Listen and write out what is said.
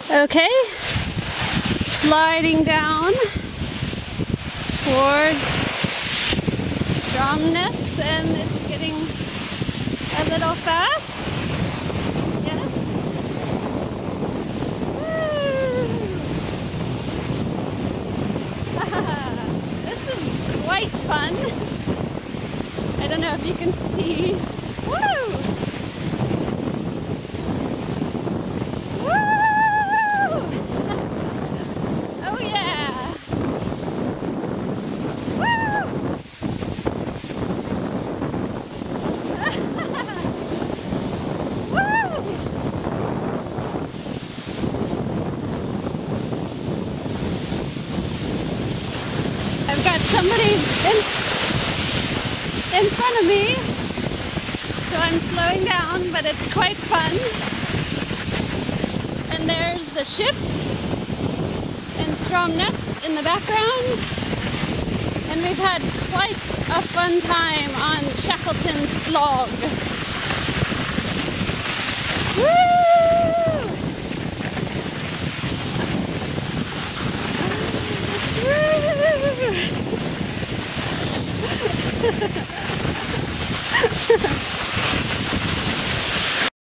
Okay, sliding down towards Stromness, and it's getting a little fast. Yes. Woo. This is quite fun. I don't know if you can see. Woo! I've got somebody in front of me, so I'm slowing down, but it's quite fun. And there's the ship and Stromness in the background. And we've had quite a fun time on Shackleton Slog.